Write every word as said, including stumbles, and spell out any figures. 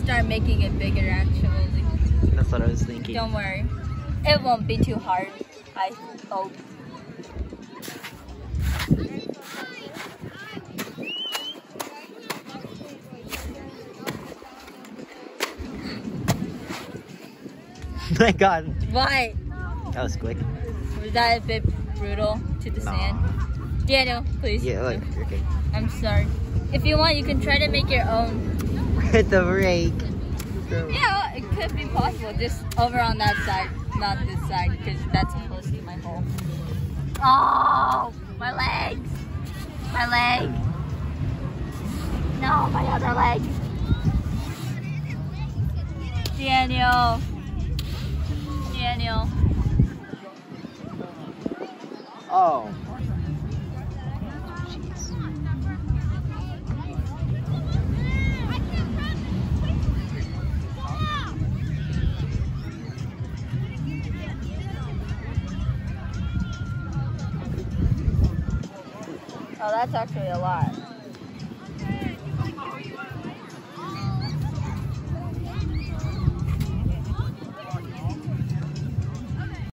start making it bigger actually. That's what I was thinking. Don't worry. It won't be too hard, I hope. My God. What? That was quick. Was that a bit brutal to the No. sand? Daniel, please. Yeah, look, you're okay. I'm sorry. If you want, you can try to make your own. With the rake. Yeah, it could be possible. Just over on that side, not this side, because that's close to my hole. Oh, my legs. My leg. No, my other leg. Daniel. Daniel. Oh. Jeez. Oh, that's actually a lot.